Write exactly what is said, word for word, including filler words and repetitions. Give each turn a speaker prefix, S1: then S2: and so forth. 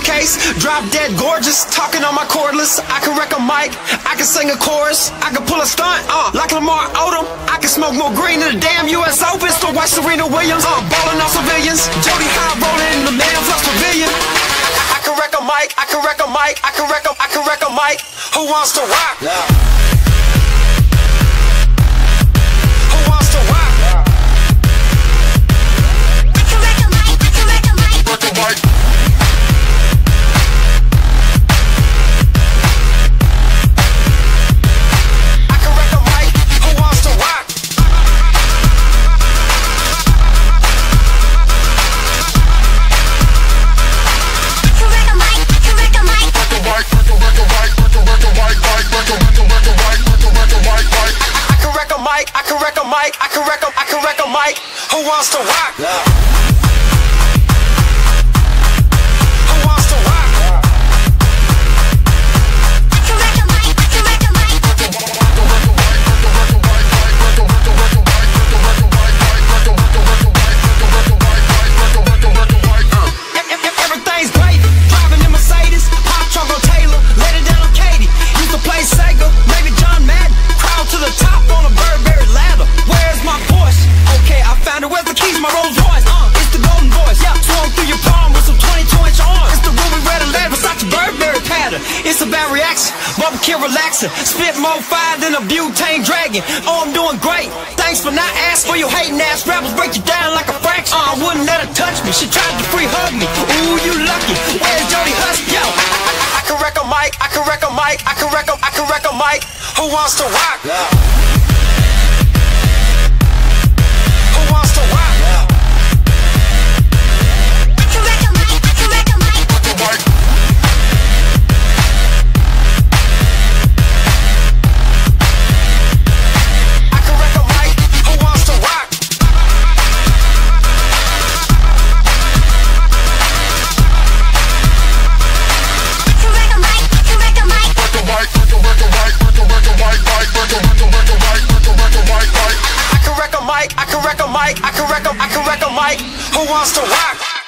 S1: case, drop dead gorgeous, talking on my cordless. I can wreck a mic, I can sing a chorus, I can pull a stunt, uh, like Lamar Odom. I can smoke more green than the damn U S Open. Still watch Serena Williams, uh, ballin' on civilians. Jody High rolling in the man plus pavilion. I, I can wreck a mic, I can wreck a mic, I can wreck a, I can wreck a mic. Who wants to rock? Yeah. I can wreck a mic, I can wreck a, I can wreck a mic. Who wants to rock? Yeah. Who wants to rock? Yeah. I can wreck a mic, I can wreck a mic. Everything's great, driving in Mercedes, pop trunk on Taylor, let it down on Katie. Used to play Sega, maybe John Madden, crowd to the top on a Burberry ladder. Where's my Porsche? Okay, I found it. Where's the keys? My Rolls Royce. Uh, it's the golden voice. Yeah, swung through your palm with some twenty-two inch arms. It's the ruby red and lead, Versace Burberry pattern. It's a bad reaction, barbecue relaxing. Spit more fire than a butane dragon. Oh, I'm doing great. Thanks for not asking for your hating ass rappers. Break you down like a fraction. Uh, I wouldn't let her touch me. She tried to free hug me. Ooh, you lucky. Where's Jody Husky? Yo, I, I, I can wreck a mic. I can wreck a mic. I can wreck a, I can wreck a mic. Who wants to rock? Yeah. I can wreck a mic, I can wreck a, I can wreck a mic. Who wants to rock?